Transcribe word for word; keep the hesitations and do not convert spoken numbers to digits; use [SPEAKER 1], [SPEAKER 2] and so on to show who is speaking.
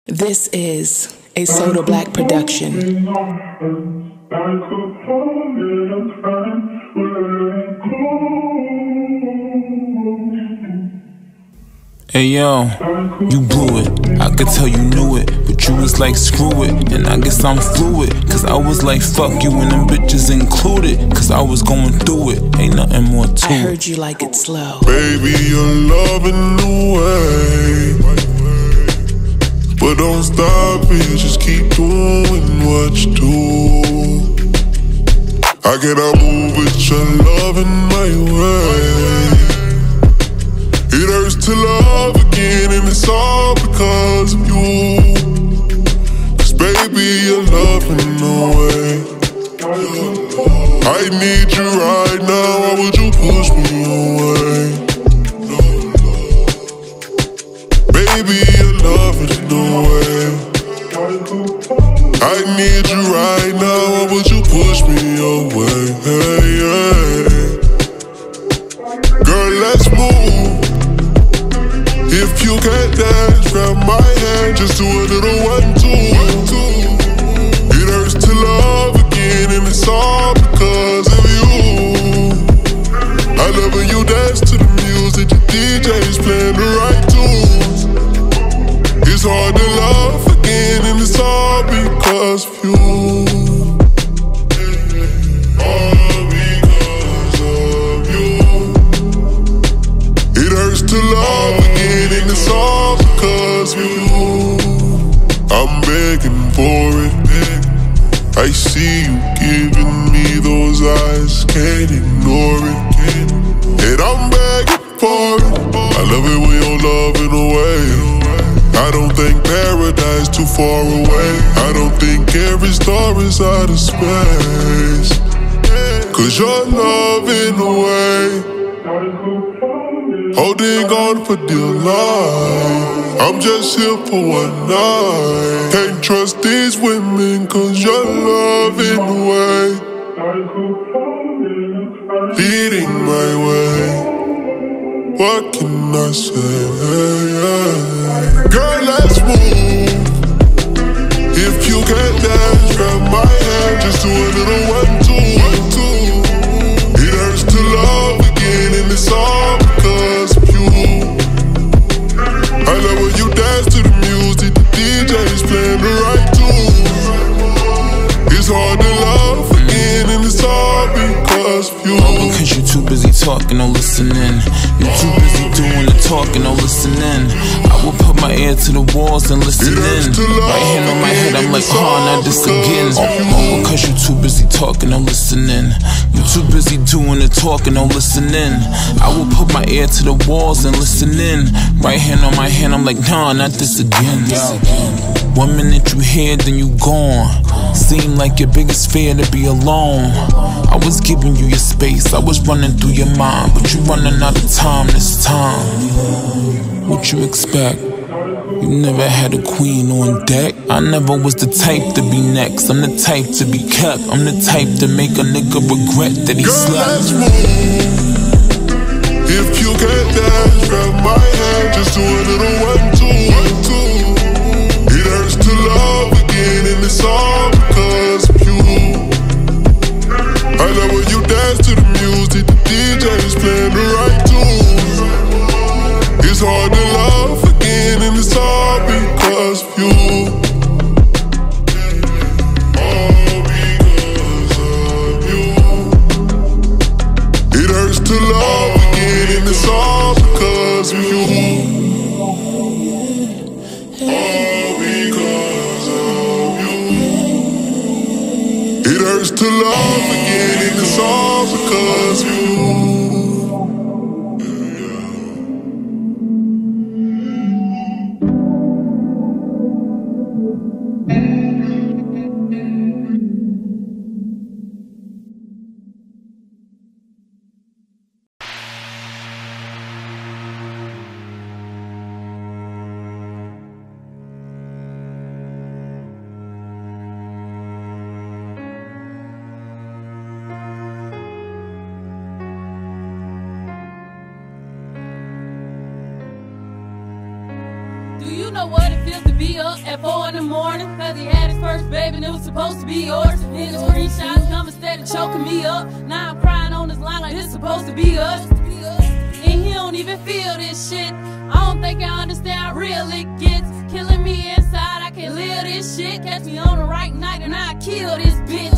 [SPEAKER 1] This is a Soda Black production.
[SPEAKER 2] Hey yo, you blew it, I could tell you knew it, but you was like screw it, and I guess I'm fluid, cause I was like fuck you and them bitches included, cause I was going through it, ain't nothing more to it.
[SPEAKER 1] I heard you like it slow.
[SPEAKER 3] Baby, you're loving the way, but don't stop it, just keep doing what you do. I cannot move with your love in my way. It hurts to love again, and it's all because of you. Cause baby, you're loving the way. I need you right now, why would you push me away? Baby, you're loving the way. I need you right now, why would you push me away? Hey, hey. Girl, let's move. If you can't dance, grab my hand, just do a little one, two. It hurts to love again, and it's all because of you. I love when you dance to the music, your D J's playing the right tunes. It's hard to love again, and it's all because of you. All because of you. It hurts to love again, and it's all because of you. I'm begging for it. I see you giving me those eyes, can't ignore it. And I'm begging for it. I love it when you're loving away. I don't think paradise too far away. I don't think every star is out of space. Cause you're loving away, holding on for dear life. I'm just here for one night. Can't trust these women cause you're loving away, leading my way. What can I say? Girl, let's move. If you can't dance, grab my hand, just do a little one, two. It hurts to love again, and it's all because of you. I love when you dance to the music, the D J's playing the right tunes. It's hard to love again, and it's all because of you.
[SPEAKER 2] All because you too busy talking or listening. You too busy doing the talking or listening. I will put my ear to the walls and listen in. Right hand on my head, I'm like, oh, not this again. All because you too busy talking or listening. You too busy doing the talking or listening. I will put my ear to the walls and listen in. Right hand on my head, I'm like, nah, not this again. One minute you here, then you gone. Seem like your biggest fear to be alone. I was giving you your space, I was running through your mind, but you running out of time this time. What you expect? You never had a queen on deck. I never was the type to be next. I'm the type to be kept. I'm the type to make a nigga regret that he slept.
[SPEAKER 3] If you can't dance, grab my hand, just do a little one, two. It hurts to love again, and it's all because of you. I love when you dance to the music, the D J's playing the right tunes. It's hard to love again, and it's all because of you. All because of you. It hurts to love again, and it's all because of you. All because of you. It hurts to love again, and it's all because of you.
[SPEAKER 4] You know what it feels to be up at four in the morning, cause he had his first baby and it was supposed to be yours. His screenshots come instead of choking me up. Now I'm crying on this line like it's supposed to be us. And he don't even feel this shit. I don't think I understand how real it gets. Killing me inside, I can't live this shit. Catch me on the right night and I kill this bitch.